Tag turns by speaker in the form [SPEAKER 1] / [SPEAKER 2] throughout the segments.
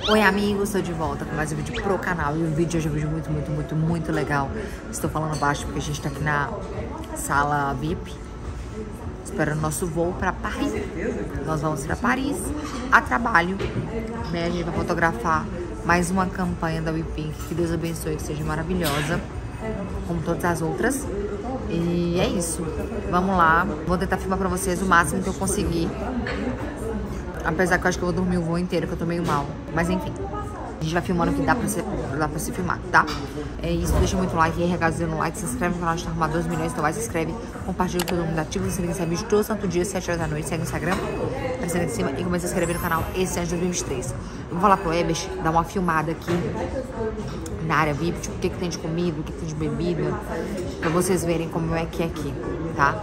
[SPEAKER 1] Oi amigos, estou de volta com mais um vídeo pro canal. E o vídeo de hoje é um vídeo muito legal. Estou falando baixo porque a gente tá aqui na sala VIP, esperando nosso voo para Paris. Nós vamos para Paris a trabalho, né? A gente vai fotografar mais uma campanha da WePink. Que Deus abençoe, que seja maravilhosa, como todas as outras. E é isso, vamos lá. Vou tentar filmar pra vocês o máximo que eu conseguir. Apesar que eu acho que eu vou dormir o voo inteiro, que eu tô meio mal. Mas enfim, a gente vai filmando o que dá pra se filmar, tá? É isso, deixa muito like aí, regazinho no like, se inscreve no canal, a gente tá arrumando 2 milhões, então vai, se inscreve, compartilha com todo mundo, ativa o sininho, recebe vídeo todo santo dia, 7 horas da noite, segue no Instagram, aparecendo aqui em cima, e começa a se inscrever no canal esse ano de 2023. Eu vou falar pro Ebers, dar uma filmada aqui na área VIP, tipo, o que tem de comida, o que tem de bebida, pra vocês verem como é que é aqui, tá?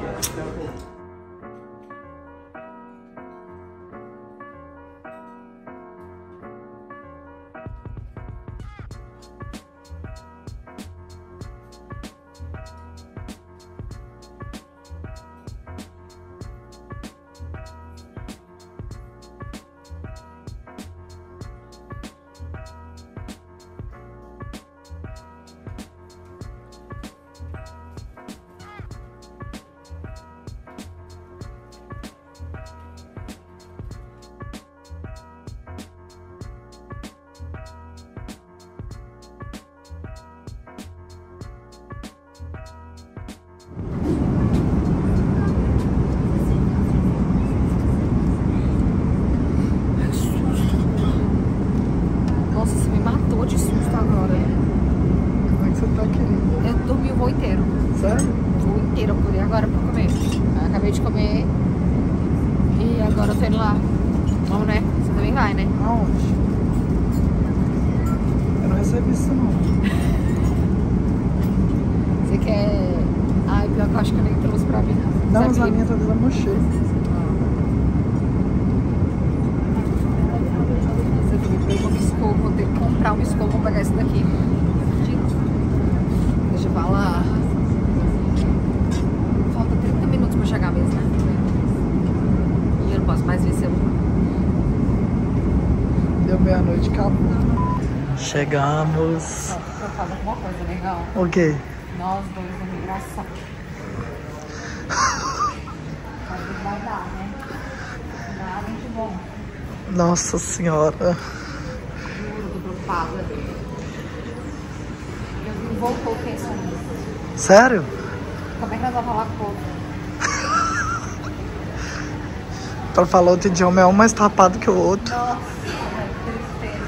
[SPEAKER 1] Nossa, você me matou de susto agora.
[SPEAKER 2] Como é que você tá, querida?
[SPEAKER 1] Eu dormi o voo inteiro.
[SPEAKER 2] Sério?
[SPEAKER 1] O voo inteiro, eu acordei agora pra comer. Eu acabei de comer e agora eu tô indo lá. Vamos, né? Você também vai, né?
[SPEAKER 2] Aonde? Eu não recebi isso, não.
[SPEAKER 1] Você quer... Ai, pior que eu acho que eu nem trouxe pra mim.
[SPEAKER 2] Não, mas a minha tá dentro da mochila.
[SPEAKER 1] Vou ter que comprar um escova, vou pegar esse daqui. Deixa eu falar. Falta 30 minutos pra chegar mesmo, né? E eu não posso mais ver celular.
[SPEAKER 2] Deu meia-noite, acabou. Chegamos.
[SPEAKER 1] Deixa eu fazer alguma coisa legal.
[SPEAKER 2] O quê?
[SPEAKER 1] Nós dois na migração. Mas não vai dar, né? Nada de bom.
[SPEAKER 2] Nossa senhora.
[SPEAKER 1] Eu vim voltou pensando nisso.
[SPEAKER 2] Sério?
[SPEAKER 1] Como é que nós vamos falar com o povo?
[SPEAKER 2] Pra falar outro idioma é um mais tapado que o outro.
[SPEAKER 1] Nossa, que tristeza.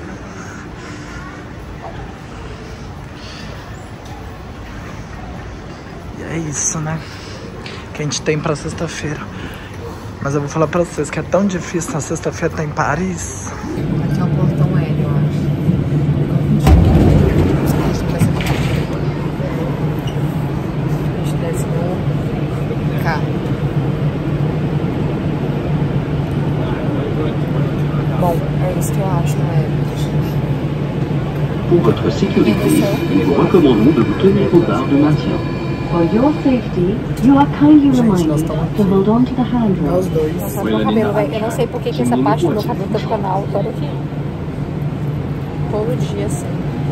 [SPEAKER 2] E é isso, né? Que a gente tem pra sexta-feira. Mas eu vou falar pra vocês que é tão difícil na sexta-feira estar em Paris.
[SPEAKER 1] Aqui é o portão L, eu acho. A gente desce no carro. Bom, é isso que eu acho, não é?
[SPEAKER 3] Pour votre sécurité, nous vous recommandons de vous tenir aux barres de maintien.
[SPEAKER 4] For your safety, you are kindly reminded to hold on to the handrail.
[SPEAKER 2] Nós dois.
[SPEAKER 1] Nossa, meu cabelo, velho. Eu não sei por que essa parte do meu cabelo tá ficando alto. Olha aqui. Todo dia assim.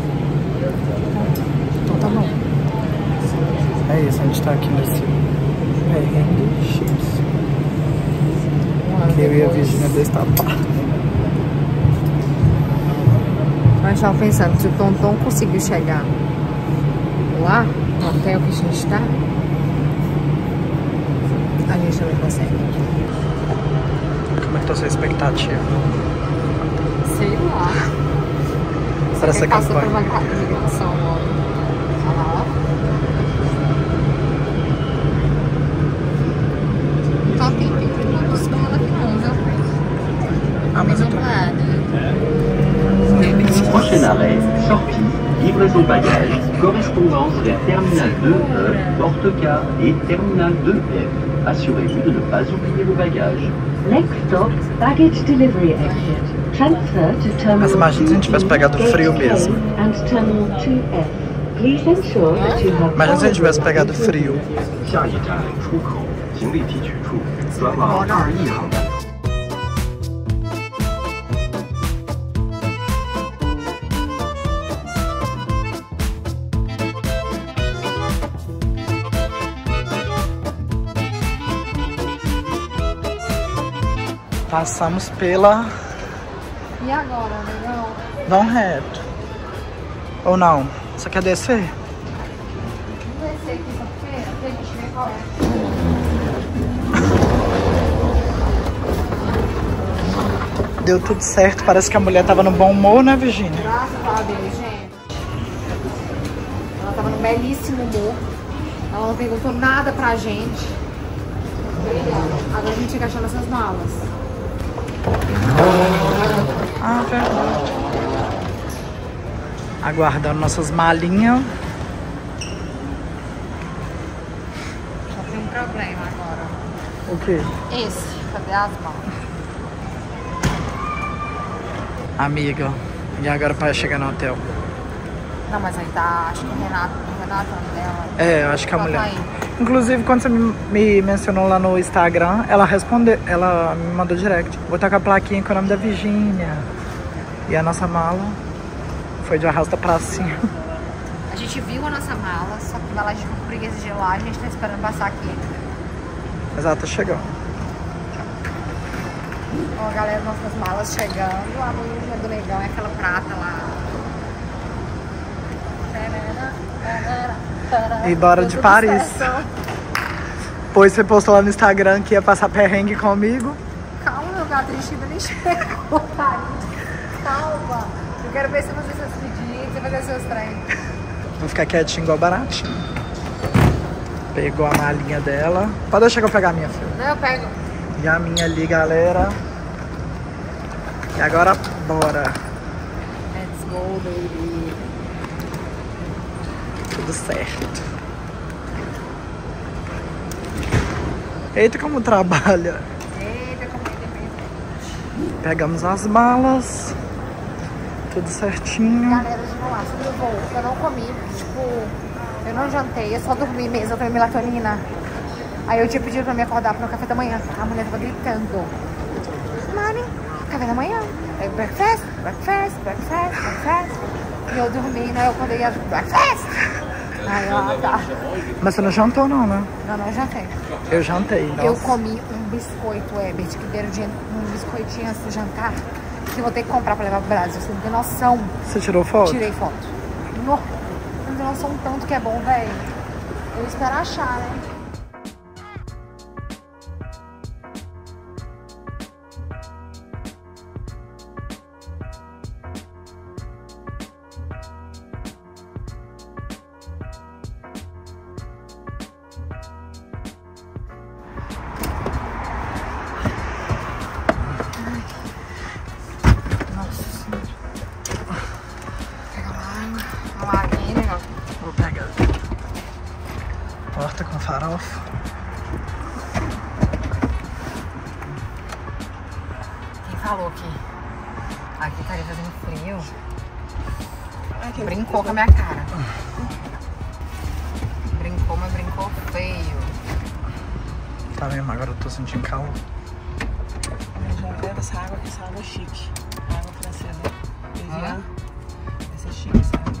[SPEAKER 1] Então tá bom.
[SPEAKER 2] É isso, a gente tá aqui nesse perrengue chips. Que eu e a Virginia destapar.
[SPEAKER 1] Mas eu tava pensando, se o Tonton conseguiu chegar lá, no hotel que a gente tá, a gente também consegue.
[SPEAKER 2] Como é que tá a sua expectativa?
[SPEAKER 1] Sei lá.
[SPEAKER 2] Para essa
[SPEAKER 1] Passa por
[SPEAKER 2] campanha?
[SPEAKER 1] uma migração logo. Olha lá. Só tem 20 minutos com ela aqui não, viu?
[SPEAKER 2] Ah, mas eu tô...
[SPEAKER 3] Prochain arrêt, sortie, livraison de bagages, correspondance vers Terminal 2E, porte-car et Terminal 2F. Assurez-vous de ne pas oublier vos bagages.
[SPEAKER 4] Next stop, baggage delivery exit. Transfer to Terminal
[SPEAKER 2] Mas imagina se a gente tivesse pegado frio mesmo.
[SPEAKER 4] and Terminal 2F. Please ensure that you have
[SPEAKER 2] Imagina se a gente tivesse pegado frio.
[SPEAKER 3] 下一站出口，行李提取处，转往21航。
[SPEAKER 2] Passamos pela...
[SPEAKER 1] E agora, negão?
[SPEAKER 2] Vão reto. Ou não? Você quer descer?
[SPEAKER 1] Vamos descer aqui essa feira, pra gente ver qual é.
[SPEAKER 2] Deu tudo certo. Parece que a mulher tava no bom humor, né, Virgínia?
[SPEAKER 1] Graças a Deus, gente. Ela tava no belíssimo humor. Ela não perguntou nada pra gente. Agora a gente fica achando essas malas.
[SPEAKER 2] Ah, verdade. Aguardando nossas malinhas.
[SPEAKER 1] Só tem um problema agora.
[SPEAKER 2] O quê?
[SPEAKER 1] Esse, cadê as malas?
[SPEAKER 2] Amiga, e agora para chegar no hotel?
[SPEAKER 1] Não, mas aí tá, acho que o Renato dela.
[SPEAKER 2] É, eu acho que a
[SPEAKER 1] Ela
[SPEAKER 2] mulher.
[SPEAKER 1] tá aí.
[SPEAKER 2] Inclusive, quando você me mencionou lá no Instagram, ela respondeu, ela me mandou direct. Vou estar com a plaquinha com o nome da Virgínia. E a nossa mala foi de arrasta pra cima.
[SPEAKER 1] A gente viu a nossa mala, só que ela ficou com preguiça de lá, a gente tá esperando passar aqui.
[SPEAKER 2] Mas ela tá chegando.
[SPEAKER 1] Ó, galera, nossas malas chegando. A menina do negão é aquela prata lá.
[SPEAKER 2] E bora de Paris.
[SPEAKER 1] Certo.
[SPEAKER 2] Pois você postou lá no Instagram que ia passar perrengue comigo.
[SPEAKER 1] Calma, meu gato, a gente ainda nem chegou, Paris. Calma. Eu quero ver você fazer seus pedidos, você fazer seus treinos.
[SPEAKER 2] Vou ficar quietinho igual baratinho. Pegou a malinha dela. Pode deixar que eu pegar a minha, filha.
[SPEAKER 1] Não, eu pego.
[SPEAKER 2] E a minha ali, galera. E agora, bora.
[SPEAKER 1] Let's go, baby.
[SPEAKER 2] Tudo certo. Eita, como trabalha.
[SPEAKER 1] Eita, como é que
[SPEAKER 2] Pegamos as malas. Tudo certinho.
[SPEAKER 1] Galera, de novo, sobre o voo, eu não comi, tipo, eu não jantei, eu só dormi mesmo, eu tomei melatonina. Aí eu tinha pedido pra me acordar pro meu café da manhã, a mulher tava gritando. Mami, café da manhã, breakfast, breakfast, breakfast, breakfast. E eu dormi, né, eu acordei e breakfast. Aí ela tá.
[SPEAKER 2] Mas você não jantou não, né?
[SPEAKER 1] Não, não jantei.
[SPEAKER 2] Eu jantei, nossa.
[SPEAKER 1] Eu comi um biscoito, Herbert, que deram um biscoitinho antes do jantar, que eu vou ter que comprar pra levar pro Brasil, você não tem noção.
[SPEAKER 2] Você tirou foto?
[SPEAKER 1] Tirei foto. Não tem noção tanto que é bom, velho. Eu espero achar, né?
[SPEAKER 2] Vou pegar. Torta com farofa.
[SPEAKER 1] Quem falou que aqui estaria fazendo frio? Brincou com a minha cara. Brincou, mas brincou feio.
[SPEAKER 2] Tá mesmo, agora eu tô sentindo calor.
[SPEAKER 5] Eu já quero essa água, que essa água é chique. Água francesa.
[SPEAKER 1] Ah.
[SPEAKER 5] Essa é chique, essa água.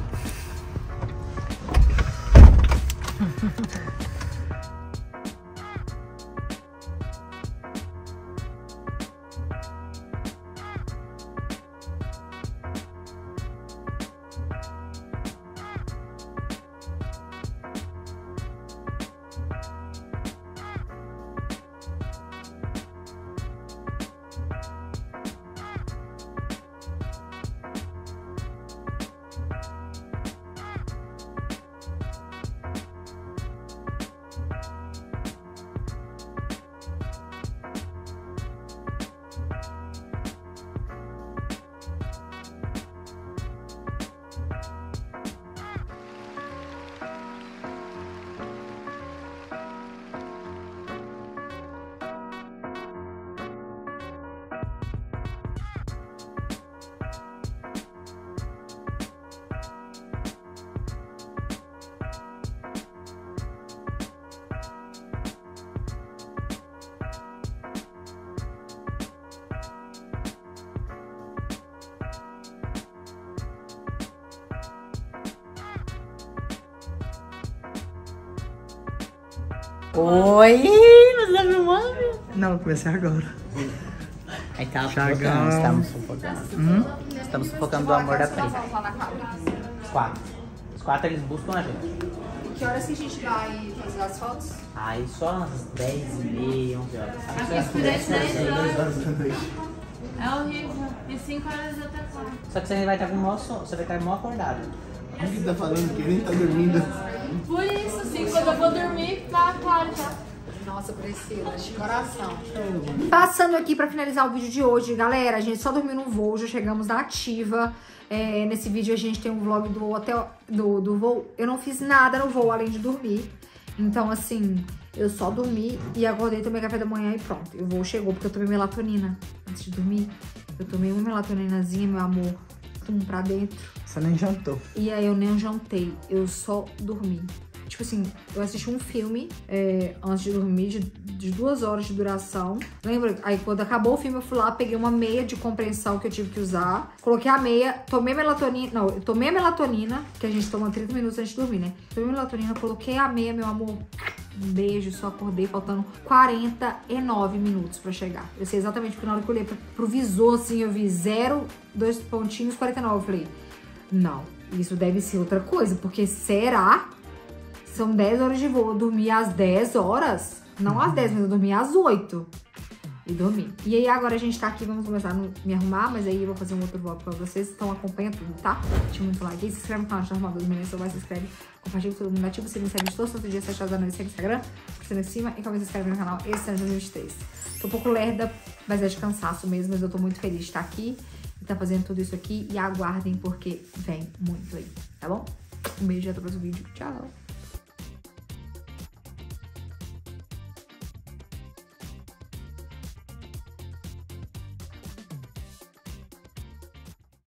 [SPEAKER 5] Oi, você tá filmando?
[SPEAKER 2] Não, eu comecei agora.
[SPEAKER 6] Tá
[SPEAKER 2] Thiagão.
[SPEAKER 6] sufocando, estamos sufocando. Estamos sufocando do amor da Pri. Os 4. Os 4 eles buscam a gente.
[SPEAKER 1] Que horas que a gente vai fazer as fotos?
[SPEAKER 6] Aí só umas 10h30, 11 horas.
[SPEAKER 7] Aqui escurece 10 horas.
[SPEAKER 3] da noite.
[SPEAKER 7] É horrível. E 5 horas até 4.
[SPEAKER 6] Só que você vai estar com o maior sono, você vai estar mó acordado.
[SPEAKER 3] O que tá falando? Que nem tá dormindo.
[SPEAKER 7] Por isso, assim, quando eu vou dormir, tá claro já.
[SPEAKER 1] Nossa, Priscila, de coração. Passando aqui pra finalizar o vídeo de hoje, galera, a gente só dormiu no voo, já chegamos na Ativa. Nesse vídeo a gente tem um vlog do hotel, do voo. Eu não fiz nada no voo, além de dormir. Então, assim, eu só dormi e acordei, tomei café da manhã e pronto. O voo chegou porque eu tomei melatonina antes de dormir. Eu tomei uma melatoninazinha, meu amor, pra dentro.
[SPEAKER 2] Você nem jantou.
[SPEAKER 1] E aí eu nem jantei, eu só dormi. Tipo assim, eu assisti um filme antes de dormir, de 2 horas de duração. Lembra? Aí quando acabou o filme, eu fui lá, peguei uma meia de compreensão que eu tive que usar. Coloquei a meia, tomei melatonina. Não, eu tomei a melatonina, que a gente toma 30 minutos antes de dormir, né? Tomei a melatonina, coloquei a meia, meu amor. Um beijo, só acordei faltando 49 minutos pra chegar. Eu sei exatamente, porque na hora que eu olhei pro visor, assim, eu vi 0, 2 pontinhos, 49. Eu falei, não, isso deve ser outra coisa, porque será? São 10 horas de voo, eu dormi às 10 horas. Não às 10, mas eu dormi às 8. E dormi. E aí agora a gente tá aqui, vamos começar a me arrumar, mas aí eu vou fazer um outro vlog pra vocês. Então acompanha tudo, tá? Deixa muito like aí, se inscreve no canal de Arrumada dos Meninos, vai, se inscreve, compartilha com todo mundo, ativa o sininho, segue de todos os dias, 7 horas da noite, segue no Instagram, curtindo em cima e como se inscreve no canal esse ano de 2023. Tô um pouco lerda, mas é de cansaço mesmo, mas eu tô muito feliz de estar aqui e tá fazendo tudo isso aqui. E aguardem porque vem muito aí, tá bom? Um beijo e até o próximo vídeo. Tchau!